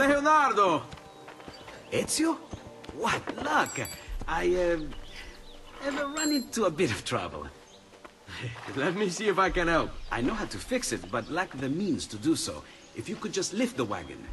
Leonardo! Ezio? What luck! I ever run into a bit of trouble. Let me see if I can help. I know how to fix it, but lack the means to do so. If you could just lift the wagon.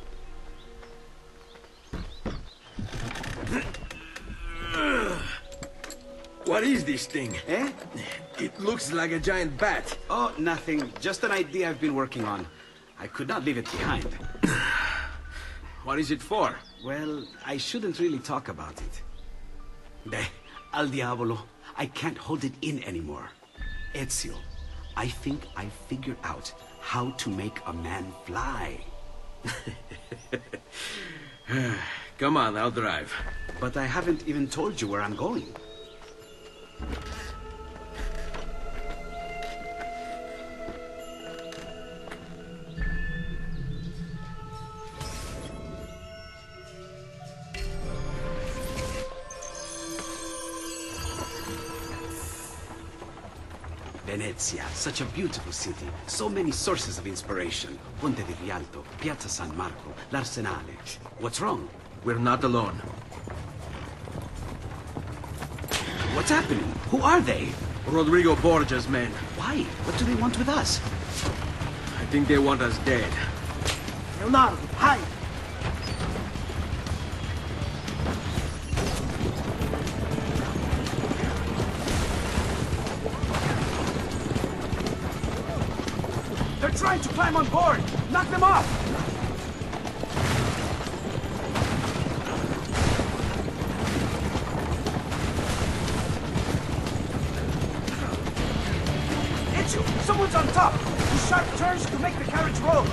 What is this thing? Eh? It looks like a giant bat. Oh, nothing. Just an idea I've been working on. I could not leave it behind. What is it for? Well, I shouldn't really talk about it. Al diavolo. I can't hold it in anymore. Ezio, I think I figured out how to make a man fly. Come on, I'll drive. But I haven't even told you where I'm going. Venezia, such a beautiful city. So many sources of inspiration. Ponte di Rialto, Piazza San Marco, l'Arsenale. What's wrong? We're not alone. What's happening? Who are they? Rodrigo Borgia's men. Why? What do they want with us? I think they want us dead. Leonardo, hide! They're trying to climb on board! Knock them off! Ezio, someone's on top! These sharp turns could make the carriage roll!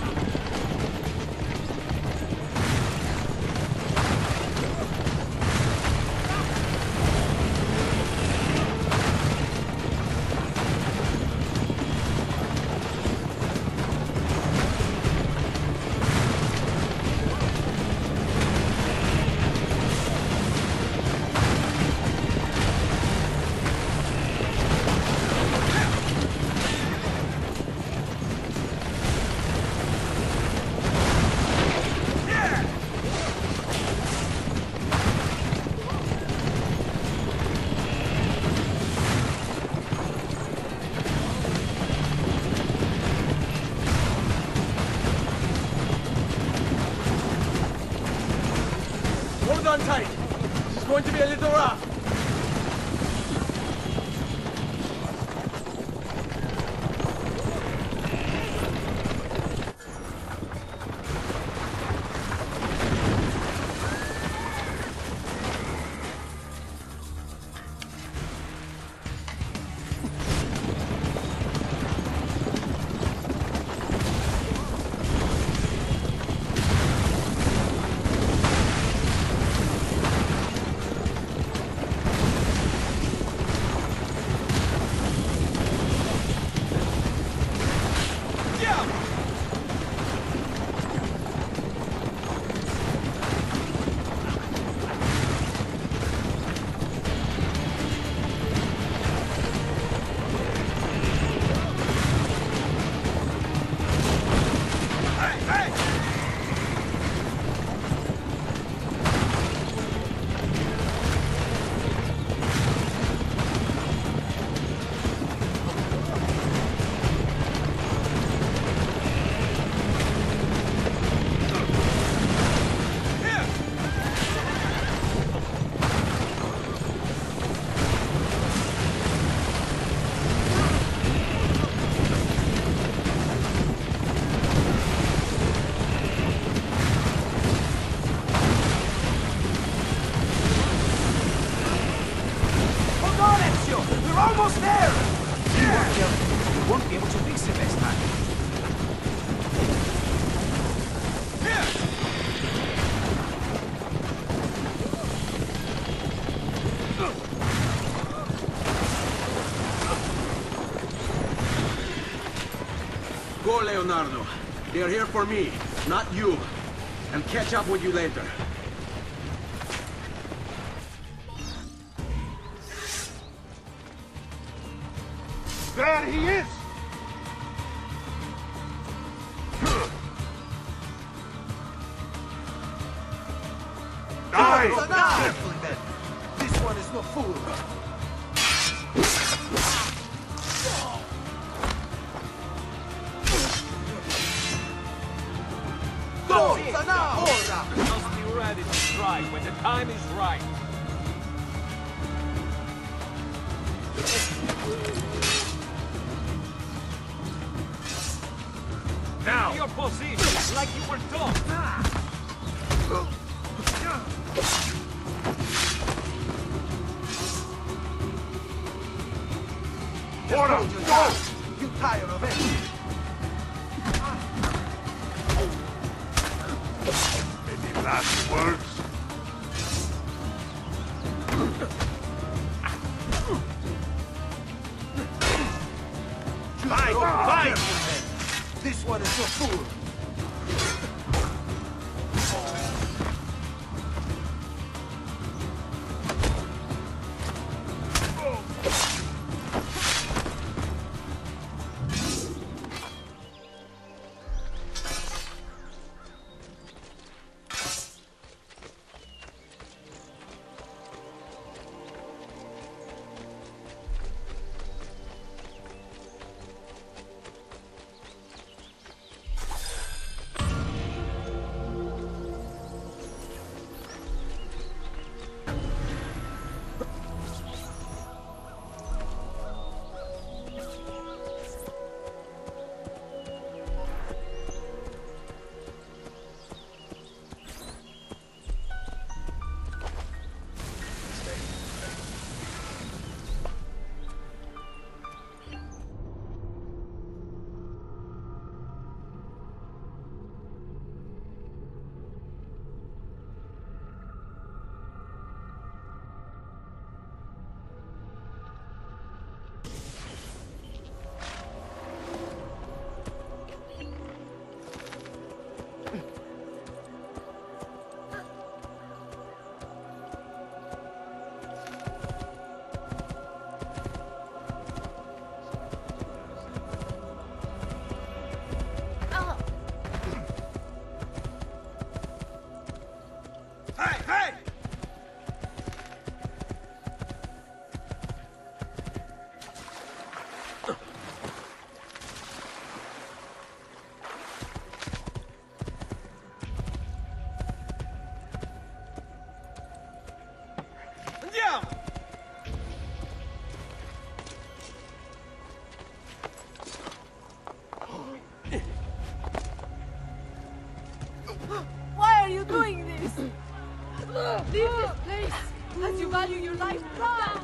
Hold on tight. This is going to be a little rough. We're almost there! You won't be able to fix it next time. Go, Leonardo. They're here for me, not you. I'll catch up with you later. There he is! Die! Careful then. This one is no fool. Forza now! Ora! Just be ready to strike when the time is right. Now! Your position, like you were taught. Order! Go! You tired of it? Any last words? Fight! Fight! This one is no fool. Why are you doing this? Leave this place as you value your life. Run!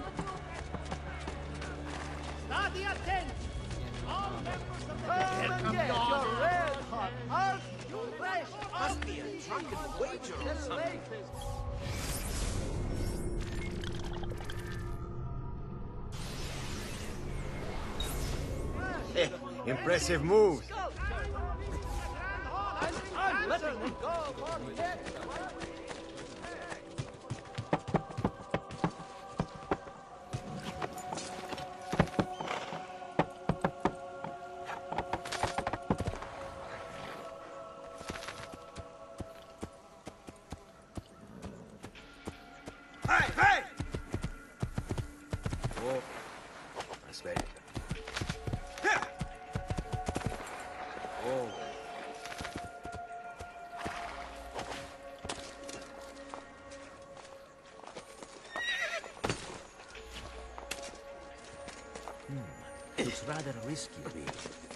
Study attention! All members of the Come and get your red hot heart. You flesh must be a drunken wager or something. Impressive moves. I'm letting you go for it. Hey, hey! Oh, aspetta. Oh. Looks rather risky, Bill.